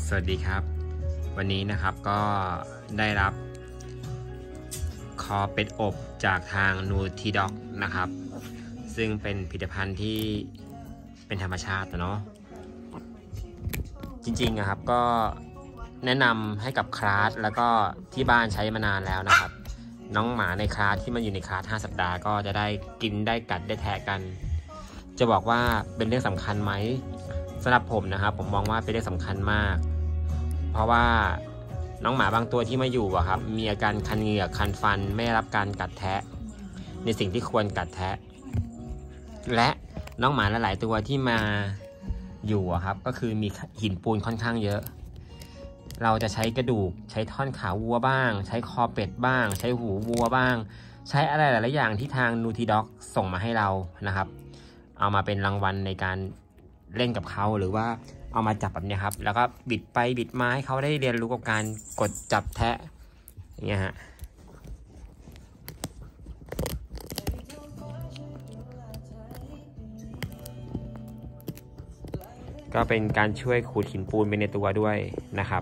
สวัสดีครับวันนี้นะครับก็ได้รับคอเป็ดอบจากทางนูทีด็อกนะครับซึ่งเป็นผลิตภัณฑ์ที่เป็นธรรมชาติเนาะจริงๆนะครับก็แนะนำให้กับคลาสแล้วก็ที่บ้านใช้มานานแล้วนะครับน้องหมาในคลาสที่มันอยู่ในคลาส5 สัปดาห์ก็จะได้กินได้กัดได้แทะกันจะบอกว่าเป็นเรื่องสำคัญไหมสำหรับผมนะครับผมมองว่าเป็นเรื่องสำคัญมากเพราะว่าน้องหมาบางตัวที่มาอยู่อะครับมีอาการคันเหงือกคันฟันไม่รับการกัดแทะในสิ่งที่ควรกัดแทะและน้องหมาหลายๆตัวที่มาอยู่อะครับก็คือมีหินปูนค่อนข้างเยอะเราจะใช้กระดูกใช้ท่อนขาวัวบ้างใช้คอเป็ดบ้างใช้หูวัวบ้างใช้อะไรหลายๆอย่างที่ทางนูทีด็อกส่งมาให้เรานะครับเอามาเป็นรางวัลในการเล่นกับเขาหรือว่าเอามาจับแบบนี้ครับแล้วก็บิดไปบิดมาให้เขาได้เรียนรู้กับการกดจับแทะอย่างเงี้ยฮะก็เป็นการช่วยขูดหินปูนไปในตัวด้วยนะครับ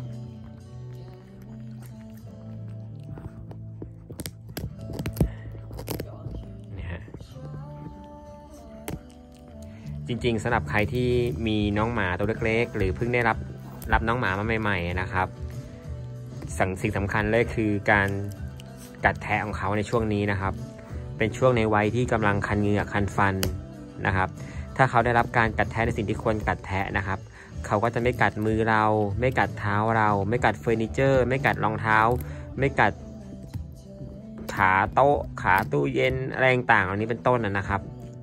จริงๆสำหรับใครที่มีน้องหมาตัวเล็กๆหรือเพิ่งได้รับน้องหมามาใหม่ๆนะครับสิ่งสำคัญเลยคือการกัดแทะของเขาในช่วงนี้นะครับเป็นช่วงในวัยที่กำลังคันเหงือกคันฟันนะครับถ้าเขาได้รับการกัดแทะในสิ่งที่ควรกัดแทะนะครับเขาก็จะไม่กัดมือเราไม่กัดเท้าเราไม่กัดเฟอร์นิเจอร์ไม่กัดรองเท้าไม่กัดขาโต๊ะขาตู้เย็นอะไรต่างๆเหล่านี้เป็นต้นนะครับ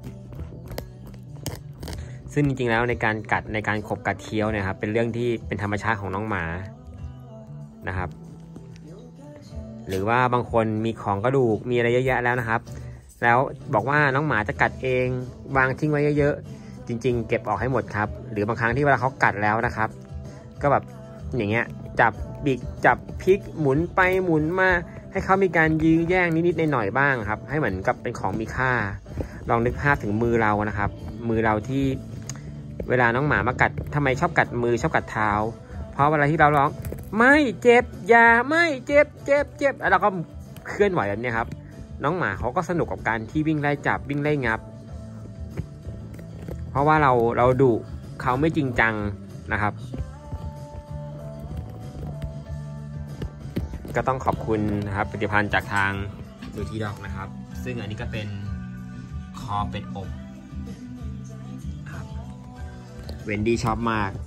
ซึ่งจริงๆแล้วในการกัดในการขบกัดเคี้ยวเนี่ยครับเป็นเรื่องที่เป็นธรรมชาติของน้องหมานะครับหรือว่าบางคนมีของกระดูกมีอะไรเยอะแยะแล้วนะครับแล้วบอกว่าน้องหมาจะกัดเองวางทิ้งไว้เยอะๆจริงๆเก็บออกให้หมดครับหรือบางครั้งที่เวลาเขากัดแล้วนะครับก็แบบอย่างเงี้ยจับบิกจับพลิกหมุนไปหมุนมาให้เขามีการยื้อแย่งนิดๆหน่อยๆบ้างครับให้เหมือนกับเป็นของมีค่าลองนึกภาพถึงมือเรานะครับมือเราที่เวลาน้องหมามากัดทำไมชอบกัดมือชอบกัดเท้าเพราะเวลาที่เราร้องไม่เจ็บอย่าไม่เจ็บแล้วเราก็เคลื่อนไหวแบบนี้ครับน้องหมาเขาก็สนุกกับการที่วิ่งไล่จับวิ่งไล่งับเพราะว่าเราดุเขาไม่จริงจังนะครับก็ต้องขอบคุณนะครับผลิตภัณฑ์จากทางนูทีด็อกนะครับซึ่งอันนี้ก็เป็นคอเป็ดอบเวนดี้ชอบมาก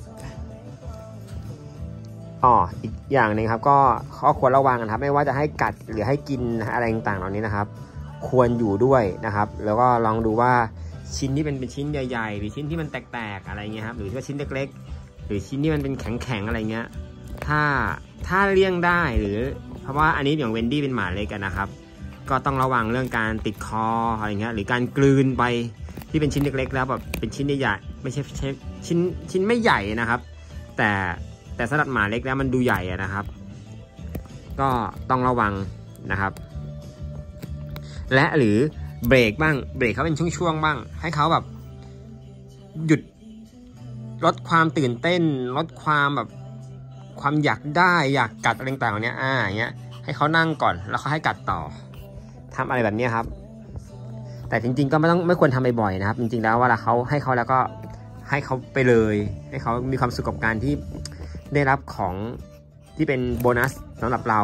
อีกอย่างหนึ่งครับก็ข้อควรระวังนะครับไม่ว่าจะให้กัดหรือให้กินอะไรต่างๆเหล่านี้นะครับควรอยู่ด้วยนะครับแล้วก็ลองดูว่าชิ้นที่เป็นชิ้นใหญ่ๆหรือชิ้นที่มันแตกๆอะไรเงี้ยครับหรือว่าชิ้นเล็กๆหรือชิ้นที่มันเป็นแข็งๆอะไรเงี้ยถ้าเลี่ยงได้หรือเพราะว่าอันนี้อย่างเวนดี้เป็นหมาเล็กกันนะครับก็ต้องระวังเรื่องการติดคออะไรเงี้ยหรือการกลืนไปที่เป็นชิ้นเล็กๆแล้วแบบเป็นชิ้นใหญ่ไม่ใช่ชิ้นไม่ใหญ่นะครับแต่สำหรับหมาเล็กแล้วมันดูใหญ่นะครับก็ต้องระวังนะครับและหรือเบรกบ้างเบรกเขาเป็นช่วงๆบ้างให้เขาแบบหยุดลดความตื่นเต้นลดความแบบความอยากได้อยากกัดอะไรต่างๆเนี้ยอย่างเงี้ยให้เขานั่งก่อนแล้วเขาให้กัดต่อทำอะไรแบบนี้ครับแต่จริงๆก็ไม่ควรทำบ่อยๆนะครับจริงๆแล้วเวลาเขาให้เขาแล้วก็ให้เขาไปเลยให้เขามีความสุขกับการที่ได้รับของที่เป็นโบนัสสำหรับเรา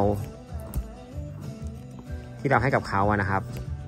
ที่เราให้กับเขานะครับ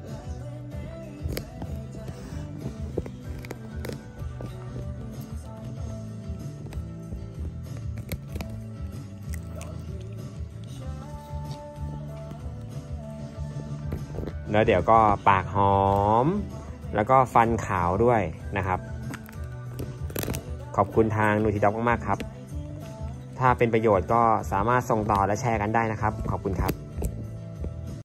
แล้วเดี๋ยวก็ปากหอมแล้วก็ฟันขาวด้วยนะครับขอบคุณทางนูทีด็อกมากๆครับถ้าเป็นประโยชน์ก็สามารถส่งต่อและแชร์กันได้นะครับขอบคุณครับ